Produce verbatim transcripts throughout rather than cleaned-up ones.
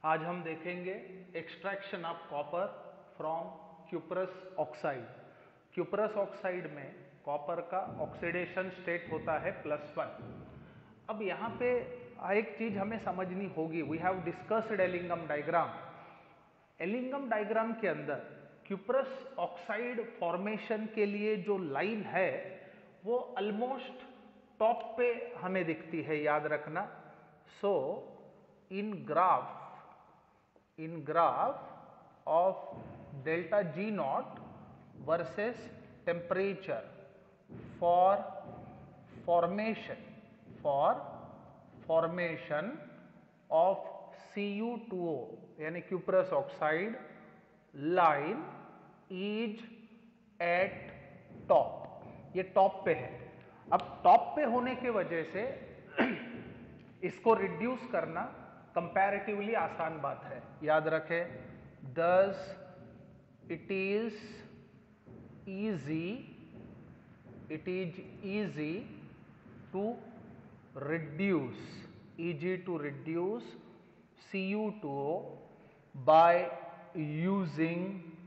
आज हम देखेंगे extraction of copper from cuprous oxide. Cuprous oxide में कॉपर का ऑक्सीडेशन स्टेट होता है प्लस वन। अब यहाँ पे एक चीज हमें समझनी होगी, we have discussed Ellingham diagram. Ellingham diagram के अंदर क्यूपरस ऑक्साइड फॉर्मेशन के लिए जो लाइन है वो ऑलमोस्ट टॉप पे हमें दिखती है, याद रखना। So in graph in graph of delta G naught versus temperature for formation for formation of C u two O यानी cuprous oxide line is at top। ये टॉप पे है। अब टॉप पे होने के वजह से इसको रिड्यूस करना कंपैरेटिवली आसान बात है, याद रखें। Thus it is easy it is easy to reduce easy to reduce C U two O by using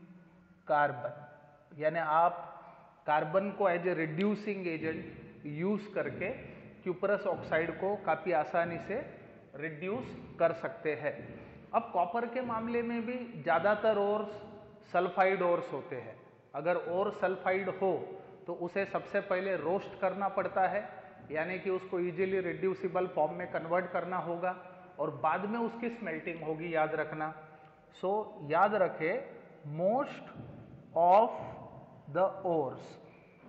carbon. यानी आप कार्बन को as a reducing agent use करके क्यूपरस ऑक्साइड को काफी आसानी से रिड्यूस कर सकते हैं। अब कॉपर के मामले में भी ज्यादातर ओर्स सल्फाइड ओर्स होते हैं। अगर ओर सल्फाइड हो तो उसे सबसे पहले रोस्ट करना पड़ता है, यानी कि उसको इजीली रिड्यूसिबल फॉर्म में कन्वर्ट करना होगा और बाद में उसकी स्मेल्टिंग होगी, याद रखना। सो so, याद रखें, most of the ores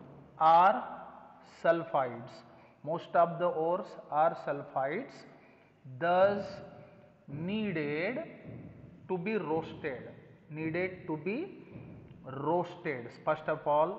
are sulphides most of the ores are sulphides thus needed to be roasted needed to be roasted first of all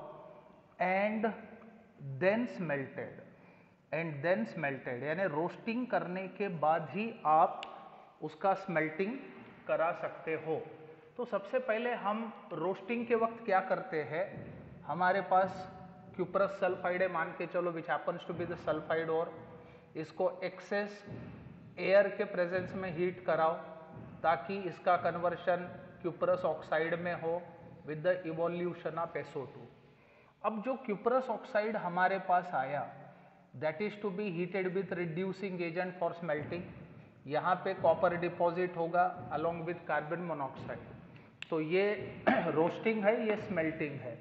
and then smelted and then smelted यानी roasting करने के बाद ही आप उसका smelting करा सकते हो। तो सबसे पहले हम रोस्टिंग के वक्त क्या करते हैं, हमारे पास क्यूपरस सल्फाइड है, मान के चलो, which happens to be the sulphide, और इसको एक्सेस एयर के प्रेजेंस में हीट कराओ ताकि इसका कन्वर्शन क्यूपरस ऑक्साइड में हो with the evolution of S O two. अब जो क्यूपरस ऑक्साइड हमारे पास आया that is to be heated with reducing agent for smelting. यहाँ पे कॉपर डिपॉजिट होगा अलोंग विद कार्बन मोनोऑक्साइड। तो ये रोस्टिंग है, ये स्मेल्टिंग है।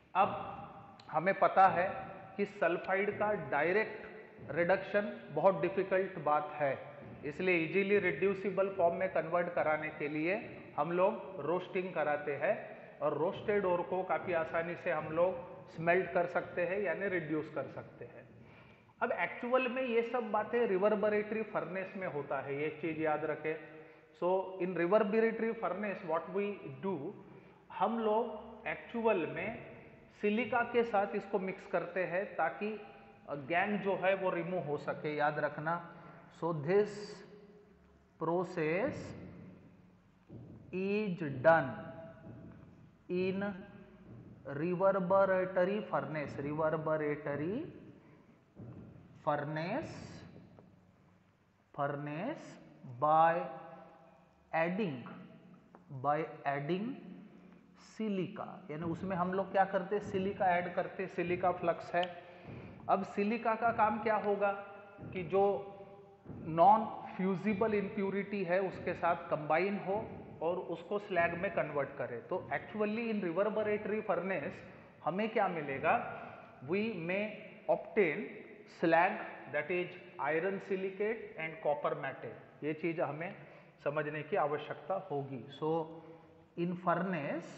अब हमें पता है कि सल्फाइड का डायरेक्ट रिडक्शन बहुत डिफिकल्ट बात है, इसलिए इजीली रिड्यूसिबल फॉर्म में कन्वर्ट कराने के लिए हम लोग रोस्टिंग कराते हैं और रोस्टेड ओर को काफी आसानी से हम लोग स्मेल्ट कर सकते हैं, यानी रिड्यूस कर सकते हैं। अब एक्चुअल में ये सब बातें रिवर्बरेटरी फर्नेस में होता है, ये चीज याद रखें। So in reverberatory furnace what we do, हम लोग एक्चुअल में सिलिका के साथ इसको मिक्स करते हैं ताकि गैंग जो है वो रिमूव हो सके, याद रखना। So this process is done in reverberatory furnace reverberatory furnace furnace by adding by adding silica. यानी उसमें हम लोग क्या करते हैं, सिलिका ऐड करते, सिलिका फ्लक्स है। अब सिलिका का काम क्या होगा कि जो नॉन फ्यूजिबल इम्प्यूरिटी है उसके साथ कंबाइन हो और उसको स्लैग में कन्वर्ट करे। तो एक्चुअली इन रिवर्बरेटरी फर्नेस हमें क्या मिलेगा, we may obtain slag that is iron silicate and copper matte. ये चीज हमें समझने की आवश्यकता होगी। So in furnace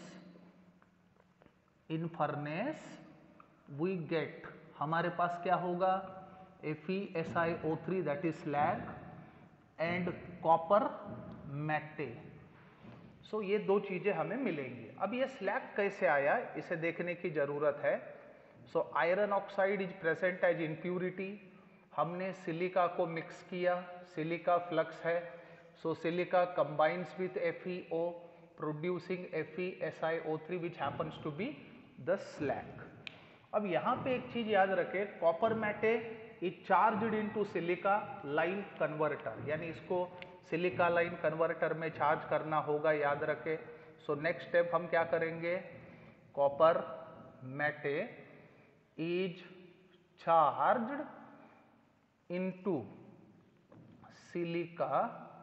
in furnace we get, हमारे पास क्या होगा, F E S I O three that is slag and copper matte. So ये दो चीजें हमें मिलेंगी। अब ये स्लैग कैसे आया इसे देखने की जरूरत है। So iron oxide is present as impurity, हमने सिलिका को मिक्स किया, सिलिका फ्लक्स है। So silica combines with F E O producing F E S I O three which happens to be the slag. अब यहाँ पे एक चीज याद रखें, copper matte is charged into silica line converter, यानी इसको सिलिका लाइन कन्वर्टर में चार्ज करना होगा, याद रखें। सो नेक्स्ट स्टेप हम क्या करेंगे, copper matte is charged into silica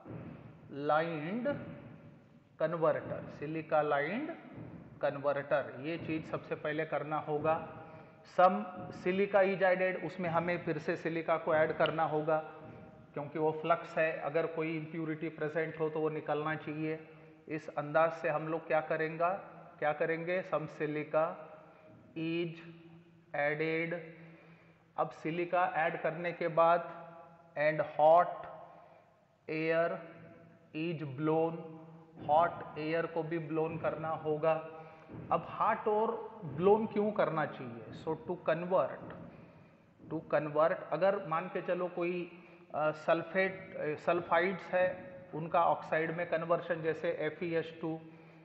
lined converter, silica lined converter, ये चीज सबसे पहले करना होगा। सम सिलिका इज एडेड, उसमें हमें फिर से सिलिका को ऐड करना होगा क्योंकि वो फ्लक्स है, अगर कोई इम्प्यूरिटी प्रेजेंट हो तो वो निकलना चाहिए। इस अंदाज से हम लोग क्या करेंगे क्या करेंगे सम सिलिका इज एडेड। अब सिलिका ऐड करने के बाद and hot air is blown, hot air को भी ब्लोन करना होगा। अब हॉट और ब्लोन क्यों करना चाहिए, so to convert to convert अगर मान के चलो कोई सल्फेट सल्फाइड्स है, उनका ऑक्साइड में कन्वर्शन, जैसे F E H two,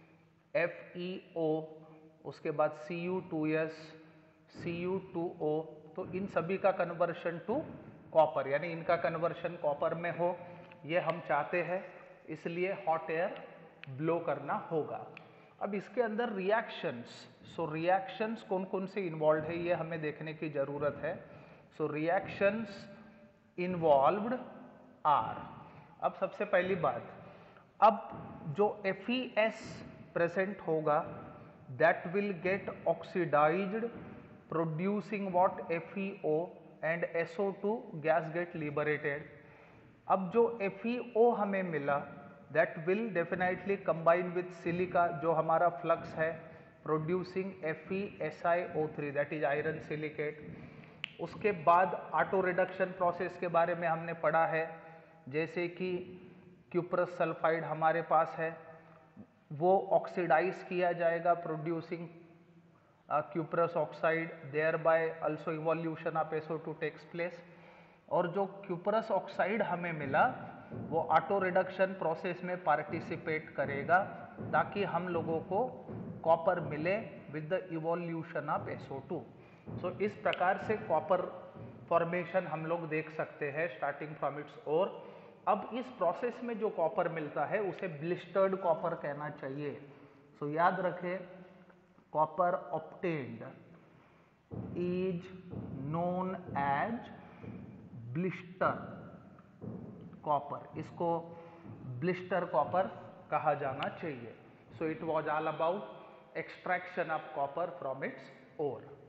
F E O, उसके बाद C U two S, C U two O, तो इन सभी का कन्वर्शन टू कॉपर, यानी इनका कन्वर्शन कॉपर में हो, ये हम चाहते हैं, इसलिए हॉट एयर ब्लो करना होगा। अब इसके अंदर रिएक्शंस, सो रिएक्शंस कौन कौन से इन्वॉल्व है ये हमें देखने की जरूरत है। सो रिएक्शंस इन्वॉल्व्ड आर, अब सबसे पहली बात, अब जो एफ ई एस प्रेजेंट होगा that will get oxidized producing what F E O and S O two gas get liberated. अब जो एफ ई ओ हमें मिला that will definitely combine with silica, जो हमारा फ्लक्स है, producing F E S I O three that is iron silicate. उसके बाद auto reduction process के बारे में हमने पढ़ा है, जैसे कि क्यूप्रस सल्फाइड हमारे पास है, वो ऑक्सीडाइज किया जाएगा producing cuprous oxide, thereby also evolution of S O two takes place. और जो क्यूप्रस ऑक्साइड हमें मिला वो ऑटो रिडक्शन प्रोसेस में पार्टिसिपेट करेगा ताकि हम लोगों को कॉपर मिले with the evolution of S O two. So इस प्रकार से कॉपर फॉर्मेशन हम लोग देख सकते हैं स्टार्टिंग फ्रॉम इट्स ओर। अब इस प्रोसेस में जो कॉपर मिलता है उसे ब्लिस्टर्ड कॉपर कहना चाहिए। सो so, याद रखें, copper obtained is known as blister copper, इसको ब्लिस्टर कॉपर कहा जाना चाहिए। So it was all about extraction of copper from its ore.